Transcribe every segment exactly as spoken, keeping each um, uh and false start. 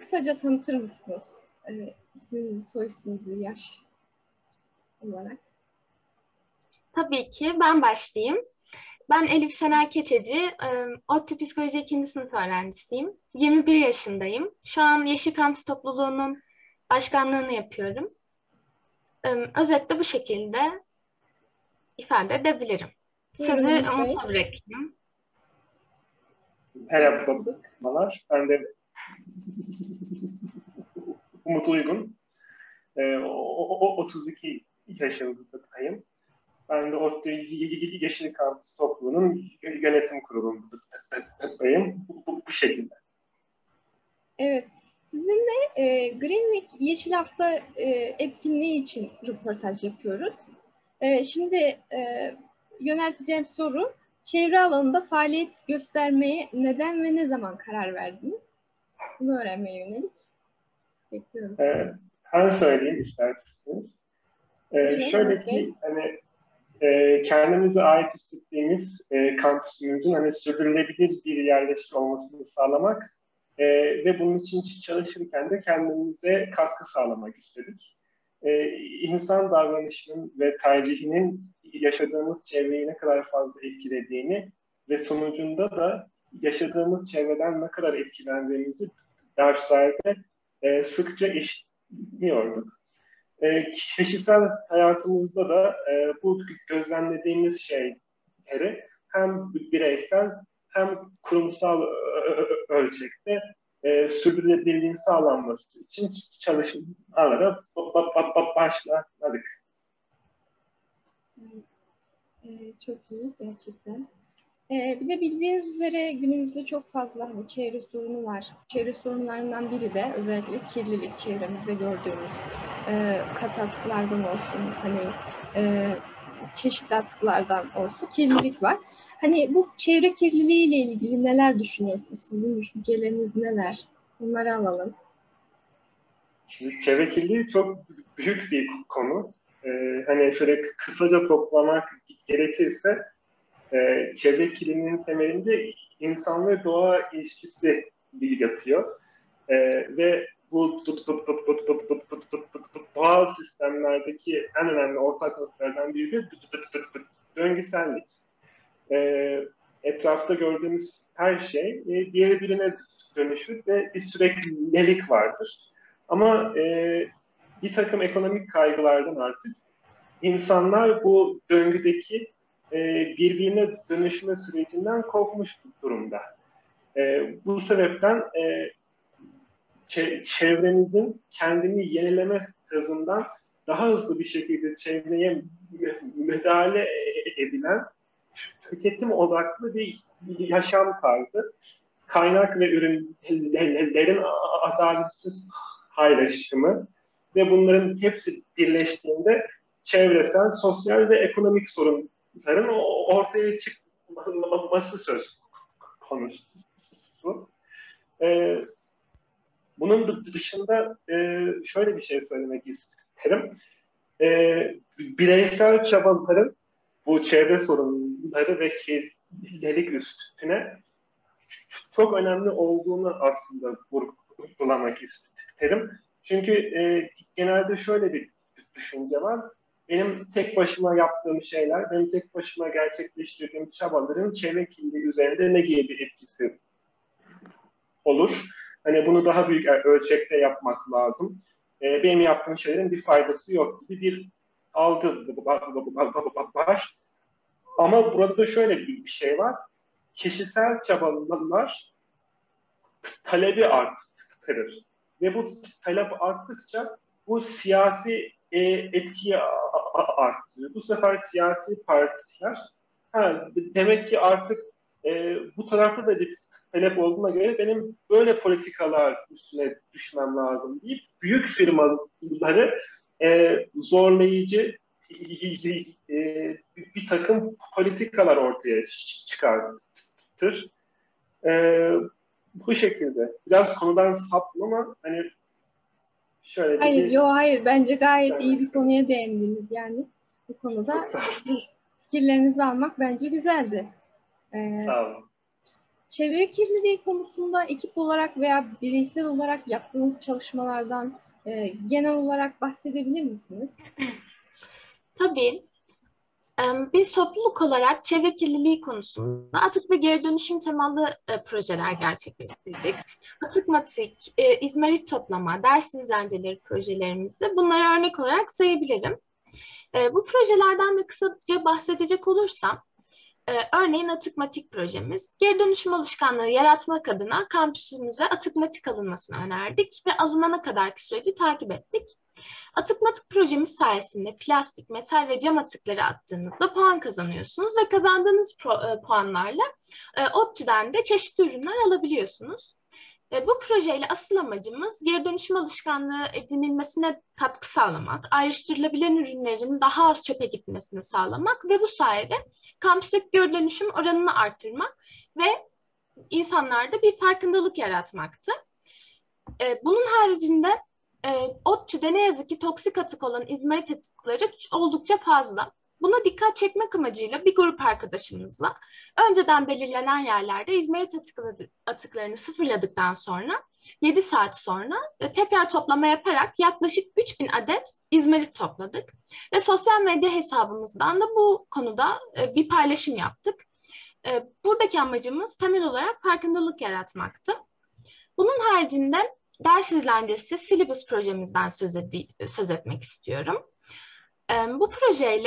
kısaca tanıtır mısınız? E, isminizi, soy isminizi, yaş olarak. Tabii ki ben başlayayım. Ben Elif Sena Keçeci, e, ODTÜ Psikoloji ikinci sınıf öğrencisiyim. yirmi bir yaşındayım. Şu an Yeşil Kampüs Topluluğu'nun başkanlığını yapıyorum. E, Özetle bu şekilde ifade edebilirim. Buyurun Sözü Umut Bey. Umut'a bırakayım. Merhabalar. Ben de Umut Uygun. Ee, o, o, otuz iki yaşındayım. Ben de ODTÜ Yeşil Kampüs Topluluğu'nun yönetim kurulundayım. Bu, bu, bu şekilde. Evet. Sizinle e, Green Week Yeşil Hafta e, etkinliği için röportaj yapıyoruz. E, şimdi e, yönelteceğim soru, çevre alanında faaliyet göstermeye neden ve ne zaman karar verdiniz? Bunu öğrenmeye yönelik. Bekliyorum. Ee, ben söyleyeyim isterseniz. Ee, şöyle ki, hani e, kendimize ait hissettiğimiz e, kampüsümüzün hani sürdürülebilir bir yerleşik olmasını sağlamak e, ve bunun için çalışırken de kendimize katkı sağlamak istedik. E, insan davranışının ve tercihinin yaşadığımız çevreyi ne kadar fazla etkilediğini ve sonucunda da yaşadığımız çevreden ne kadar etkilendiğimizi derslerde e, sıkça işliyorduk. E, kişisel hayatımızda da e, bu gözlemlediğimiz şeyleri hem bireysel hem kurumsal ölçekte e, sürdürülebilirliğin sağlanması için çalışmalara başladık. Çok iyi gerçekten. Ee, bir de bildiğiniz üzere günümüzde çok fazla hani çevre sorunu var. Çevre sorunlarından biri de özellikle kirlilik, çevremizde gördüğümüz e, kat atıklardan olsun, hani e, çeşitli atıklardan olsun kirlilik var. Hani bu çevre kirliliği ile ilgili neler düşünüyorsunuz? Sizin düşünceleriniz neler? Bunları alalım. Şimdi çevre kirliliği çok büyük bir konu. Ee, hani şöyle kısaca toplamak gerekirse e, çevre kirliliğinin temelinde insan ve doğa ilişkisi yatıyor. E, ve bu doğal sistemlerdeki en önemli ortak noktalardan biri de döngüsellik. E, etrafta gördüğümüz her şey e, diğeri birine dönüşür ve bir süreklilik vardır. Ama e, bir takım ekonomik kaygılardan artık insanlar bu döngüdeki e, birbirine dönüşme sürecinden kopmuş durumda. E, bu sebepten e, çevremizin kendini yenileme hızından daha hızlı bir şekilde çevreye müdahale edilen tüketim odaklı bir yaşam tarzı, kaynak ve ürünlerin adaletsiz paylaşımı ve bunların hepsi birleştiğinde çevresel, sosyal ve ekonomik sorunların ortaya çıkması söz konusu. Ee, bunun dışında e, şöyle bir şey söylemek isterim. Ee, bireysel çabaların bu çevre sorunları ve kirlilik üstüne çok önemli olduğunu aslında vurgulamak isterim. Çünkü e, genelde şöyle bir düşünce var. Benim tek başıma yaptığım şeyler, benim tek başıma gerçekleştirdiğim çabaların çevre kirliliği üzerinde ne gibi bir etkisi olur? Hani bunu daha büyük ölçekte yapmak lazım. E, benim yaptığım şeylerin bir faydası yok gibi bir algı var. Ama burada da şöyle bir şey var. Kişisel çabalar talebi arttırır. Ve bu talep arttıkça bu siyasi e, etkiyi arttırıyor. Bu sefer siyasi partiler ha, demek ki artık e, bu tarafta da bir talep olduğuna göre benim böyle politikalar üstüne düşmem lazım deyip büyük firmaları e, zorlayıcı e, bir takım politikalar ortaya çıkartır. E, bu şekilde. Biraz konudan saptım ama hani şöyle hayır, bir... Yo, hayır. Bence gayet iyi bir konuya değindiniz yani. Bu konuda fikirlerinizi almak bence güzeldi. Ee, Sağ olun. çevre kirliliği konusunda ekip olarak veya bireysel olarak yaptığınız çalışmalardan e, genel olarak bahsedebilir misiniz? Tabii. Em, Biz topluluk olarak çevre kirliliği konusunda atık ve geri dönüşüm temalı e, projeler gerçekleştirdik. Atık matik, e, izmarit toplama, ders izlenceleri projelerimizi bunları örnek olarak sayabilirim. E, bu projelerden de kısaca bahsedecek olursam, e, örneğin atık matik projemiz, geri dönüşüm alışkanlığı yaratmak adına kampüsümüze atık matik alınmasını önerdik ve alınana kadarki süreci takip ettik. Atık matik projemiz sayesinde plastik, metal ve cam atıkları attığınızda puan kazanıyorsunuz ve kazandığınız pro- e, puanlarla e, ODTÜ'den de çeşitli ürünler alabiliyorsunuz. E, bu projeyle asıl amacımız geri dönüşüm alışkanlığı edinilmesine katkı sağlamak, ayrıştırılabilen ürünlerin daha az çöpe gitmesini sağlamak ve bu sayede kampüsteki geri dönüşüm oranını artırmak ve insanlarda bir farkındalık yaratmaktı. E, bunun haricinde e, ODTÜ'de ne yazık ki toksik atık olan izmarit atıkları oldukça fazla. Buna dikkat çekmek amacıyla bir grup arkadaşımızla önceden belirlenen yerlerde izmarit atıkları, atıklarını sıfırladıktan sonra yedi saat sonra e, tekrar toplama yaparak yaklaşık üç bin adet izmarit topladık. Ve sosyal medya hesabımızdan da bu konuda e, bir paylaşım yaptık. E, buradaki amacımız temel olarak farkındalık yaratmaktı. Bunun haricinde ders izlencesi Syllabus projemizden söz, ed- söz etmek istiyorum. E, bu projeyle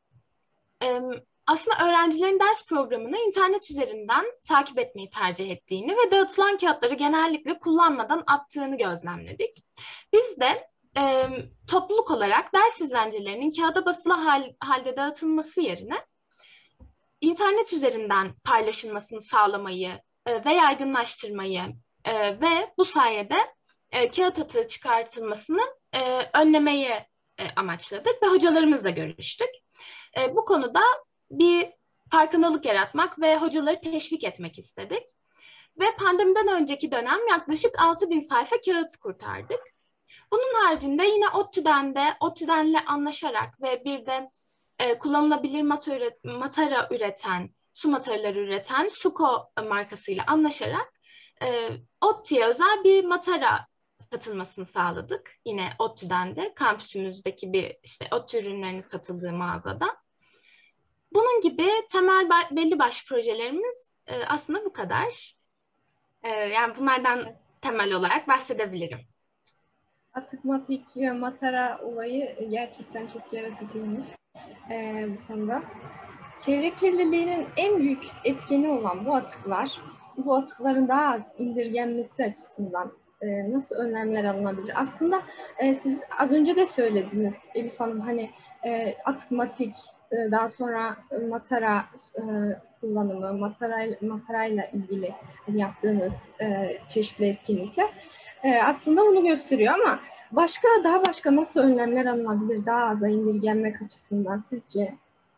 e, aslında öğrencilerin ders programını internet üzerinden takip etmeyi tercih ettiğini ve dağıtılan kağıtları genellikle kullanmadan attığını gözlemledik. Biz de e, topluluk olarak ders izlencelerinin kağıda basılı hal, halde dağıtılması yerine internet üzerinden paylaşılmasını sağlamayı e, ve yaygınlaştırmayı e, ve bu sayede e, kağıt atığı çıkartılmasını e, önlemeyi e, amaçladık ve hocalarımızla görüştük. E, bu konuda bir farkındalık yaratmak ve hocaları teşvik etmek istedik. Ve pandemiden önceki dönem yaklaşık altı bin sayfa kağıt kurtardık. Bunun haricinde yine ODTÜ'den de ODTÜ'denle anlaşarak ve bir de e, kullanılabilir matara, matara üreten, su mataraları üreten Suko markasıyla anlaşarak e, ODTÜ'ye özel bir matara satılmasını sağladık. Yine ODTÜ'den de kampüsümüzdeki bir işte ODTÜ ürünlerinin satıldığı mağazada. Bunun gibi temel belli başlı projelerimiz e, aslında bu kadar. E, yani bunlardan temel olarak bahsedebilirim. Atık matik ve matara olayı gerçekten çok yaratıcıymış e, bu konuda. Çevre kirliliğinin en büyük etkeni olan bu atıklar, bu atıkların daha az indirgenmesi açısından e, nasıl önlemler alınabilir? Aslında e, siz az önce de söylediniz Elif Hanım, hani e, atık matik, e, daha sonra matara e, kullanımı, matarayla, matarayla ilgili yaptığınız e, çeşitli etkinlikler e, aslında bunu gösteriyor ama başka, daha başka nasıl önlemler alınabilir daha aza indirgenmek açısından sizce?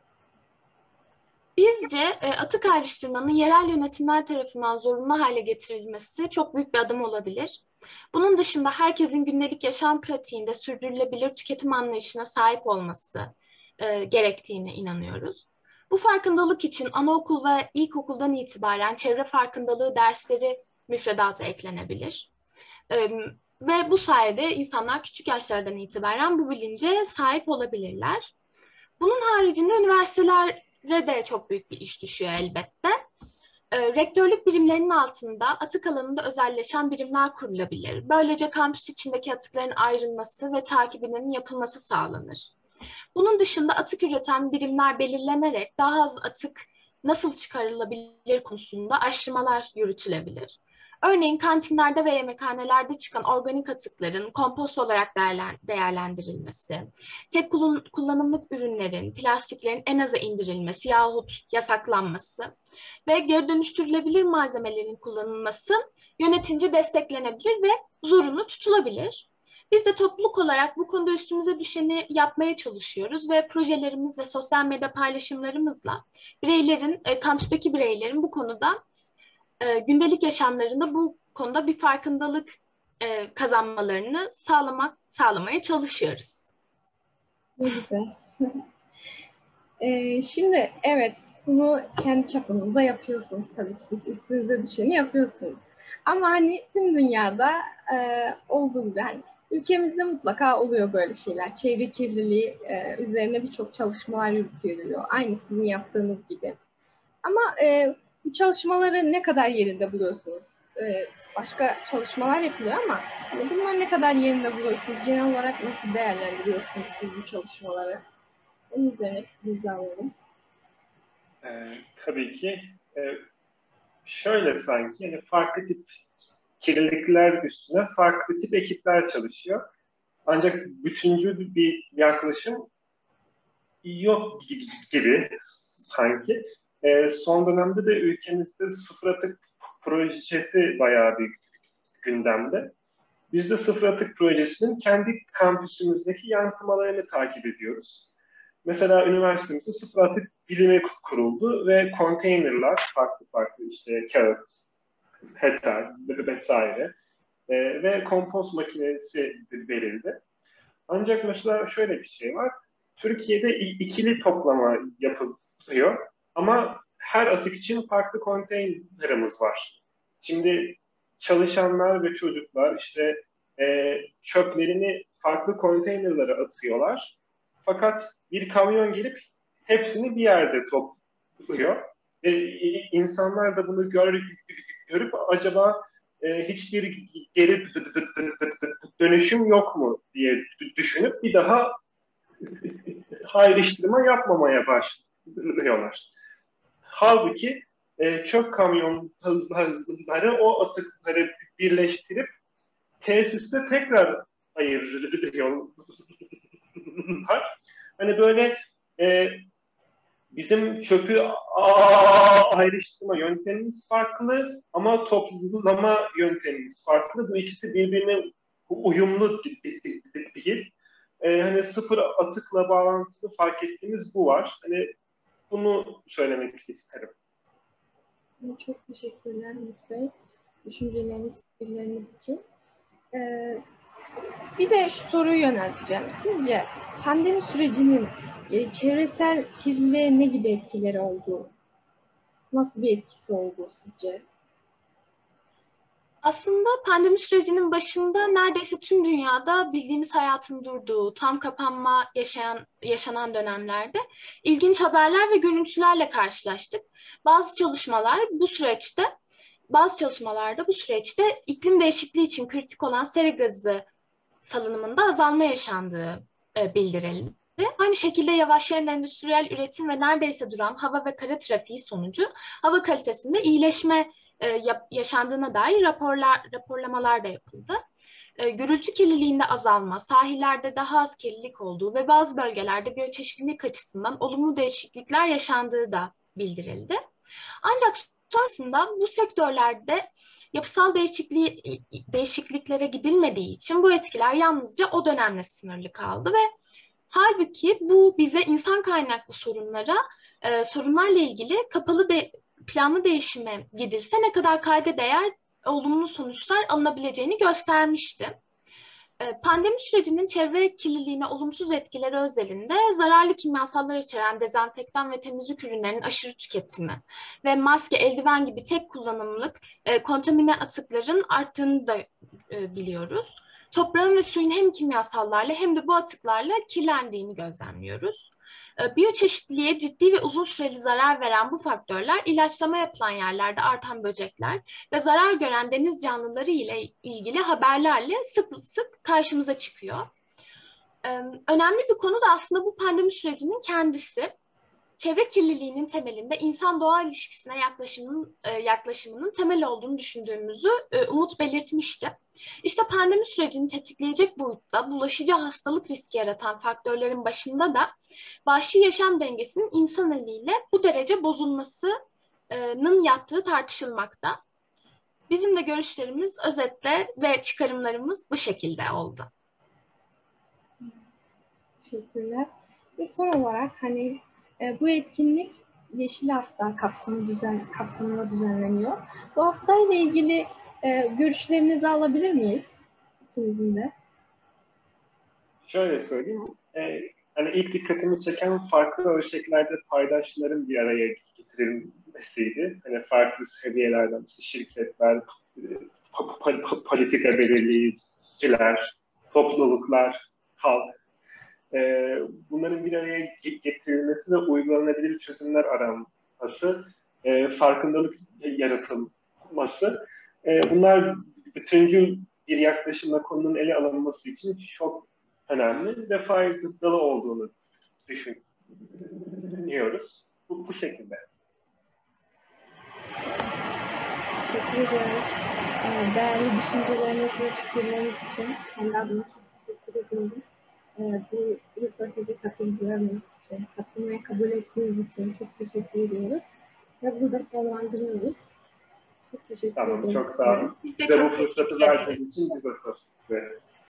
Bizce e, atık ayrıştırmanın yerel yönetimler tarafından zorunlu hale getirilmesi çok büyük bir adım olabilir. Bunun dışında herkesin gündelik yaşam pratiğinde sürdürülebilir tüketim anlayışına sahip olması e, gerektiğine inanıyoruz. Bu farkındalık için anaokul ve ilkokuldan itibaren çevre farkındalığı dersleri müfredata eklenebilir. E, ve bu sayede insanlar küçük yaşlardan itibaren bu bilince sahip olabilirler. Bunun haricinde üniversitelere de çok büyük bir iş düşüyor elbette. E, rektörlük birimlerinin altında atık alanında özelleşen birimler kurulabilir. Böylece kampüs içindeki atıkların ayrılması ve takibinin yapılması sağlanır. Bunun dışında atık üreten birimler belirlenerek daha az atık nasıl çıkarılabilir konusunda araştırmalar yürütülebilir. Örneğin kantinlerde ve yemekhanelerde çıkan organik atıkların kompost olarak değerlendirilmesi, tek kullanımlık ürünlerin, plastiklerin en aza indirilmesi yahut yasaklanması ve geri dönüştürülebilir malzemelerin kullanılması yönetimci desteklenebilir ve zorunlu tutulabilir. Biz de topluluk olarak bu konuda üstümüze düşeni yapmaya çalışıyoruz ve projelerimiz ve sosyal medya paylaşımlarımızla bireylerin, e, kampüsteki bireylerin bu konuda e, gündelik yaşamlarında bu konuda bir farkındalık e, kazanmalarını sağlamak sağlamaya çalışıyoruz. Ne güzel. Ee, şimdi evet, bunu kendi çapınızda yapıyorsunuz tabii ki, siz üstünüze düşeni yapıyorsunuz. Ama hani tüm dünyada e, olduğu gibi hani ülkemizde mutlaka oluyor böyle şeyler. Çevre kirliliği e, üzerine birçok çalışmalar yürütülüyor. Aynı sizin yaptığınız gibi. Ama e, bu çalışmaları ne kadar yerinde buluyorsunuz? E, başka çalışmalar yapılıyor ama hani bunlar ne kadar yerinde buluyorsunuz? Genel olarak nasıl değerlendiriyorsunuz siz bu çalışmaları? Onun üzerine bilgi alalım. Ee, tabii ki e, şöyle sanki yani farklı tip kirlilikler üstüne farklı tip ekipler çalışıyor. Ancak bütüncül bir yaklaşım yok gibi sanki. E, son dönemde de ülkemizde sıfır atık projesi bayağı bir gündemde. Biz de sıfır atık projesinin kendi kampüsümüzdeki yansımalarını takip ediyoruz. Mesela üniversitemizde sıfır atık bilimi kuruldu ve konteynerler, farklı farklı işte kağıt, petal vesaire e, ve kompost makinesi verildi. Ancak mesela şöyle bir şey var. Türkiye'de ikili toplama yapılıyor ama her atık için farklı konteynerimiz var. Şimdi çalışanlar ve çocuklar işte e, çöplerini farklı konteynerlere atıyorlar. Fakat bir kamyon gelip hepsini bir yerde topluyor. Ve insanlar da bunu gör, görüp acaba e, hiçbir geri dönüşüm yok mu diye düşünüp bir daha ayrıştırma yapmamaya başlıyorlar. Halbuki e, çöp kamyonları o atıkları birleştirip tesiste tekrar ayırıyorlar. Hani böyle e, bizim çöpü ayrıştırma yöntemimiz farklı ama toplama yöntemimiz farklı. Bu ikisi birbirine uyumlu değil. Ee, hani sıfır atıkla bağlantılı fark ettiğimiz bu var. Hani bunu söylemek isterim. Çok teşekkürler Umut Bey. Düşünceleriniz, fikirleriniz için. Ee, bir de şu soruyu yönelteceğim. Sizce pandemi sürecinin e, çevresel kirliliğe ne gibi etkileri oldu? Nasıl bir etkisi oldu sizce? Aslında pandemi sürecinin başında neredeyse tüm dünyada bildiğimiz hayatın durduğu, tam kapanma yaşayan, yaşanan dönemlerde ilginç haberler ve görüntülerle karşılaştık. Bazı çalışmalar bu süreçte, bazı çalışmalarda bu süreçte iklim değişikliği için kritik olan sera gazı salınımında azalma yaşandığı e, bildirildi. Aynı şekilde yavaşlayan endüstriyel üretim ve neredeyse duran hava ve kara trafiği sonucu hava kalitesinde iyileşme e, yap, yaşandığına dair raporlar, raporlamalar da yapıldı. E, gürültü kirliliğinde azalma, sahillerde daha az kirlilik olduğu ve bazı bölgelerde biyoçeşitlilik açısından olumlu değişiklikler yaşandığı da bildirildi. Ancak sonrasında bu sektörlerde yapısal değişikliği, değişikliklere gidilmediği için bu etkiler yalnızca o dönemle sınırlı kaldı ve halbuki bu bize insan kaynaklı sorunlara, e, sorunlarla ilgili kapalı de, planlı değişime gidilse ne kadar kayda değer olumlu sonuçlar alınabileceğini göstermişti. Pandemi sürecinin çevre kirliliğine olumsuz etkileri özelinde zararlı kimyasallar içeren dezenfektan ve temizlik ürünlerinin aşırı tüketimi ve maske, eldiven gibi tek kullanımlık e, kontamine atıkların arttığını da e, biliyoruz. Toprağın ve suyun hem kimyasallarla hem de bu atıklarla kirlendiğini gözlemliyoruz. Biyoçeşitliliğe ciddi ve uzun süreli zarar veren bu faktörler ilaçlama yapılan yerlerde artan böcekler ve zarar gören deniz canlıları ile ilgili haberlerle sık sık karşımıza çıkıyor. Önemli bir konu da aslında bu pandemi sürecinin kendisi. Çevre kirliliğinin temelinde insan-doğa ilişkisine yaklaşımının, yaklaşımının temel olduğunu düşündüğümüzü Umut belirtmişti. İşte pandemi sürecini tetikleyecek boyutta bulaşıcı hastalık riski yaratan faktörlerin başında da vahşi yaşam dengesinin insan eliyle bu derece bozulmasının yattığı tartışılmakta. Bizim de görüşlerimiz özetle ve çıkarımlarımız bu şekilde oldu. Teşekkürler. Ve son olarak hani e, bu etkinlik Yeşil Hafta kapsamı düzen, kapsamında düzenleniyor. Bu haftayla ilgili e, görüşlerinizi alabilir miyiz? İkinizin de. Şöyle söyleyeyim. E, hani ilk dikkatimi çeken farklı ölçeklerde paydaşların bir araya getirilmesiydi. Hani farklı seviyelerden işte şirketler, po- po- po- politika belirleyiciler, topluluklar, halk. Ee, bunların bir araya getirilmesi ve uygulanabilir çözümler aranması, e, farkındalık yaratılması. E, bunlar bütüncül bir yaklaşımla konunun ele alınması için çok önemli ve faydalı olduğunu düşünüyoruz. Bu, bu şekilde. Teşekkür ediyoruz. Ee, değerli düşünceleriniz ve fikirleriniz için kendi adıma çok teşekkür ediyorum. Ee, bu röportaja katıldığınız için, katılmayı kabul ettiğiniz için çok teşekkür ediyoruz. Ve burada sonlandırıyoruz. Çok teşekkür Tamam, ederim. çok sağ olun. Biz de Bize bu çok fırsatı teşekkür ederiz. verdiğiniz için biz de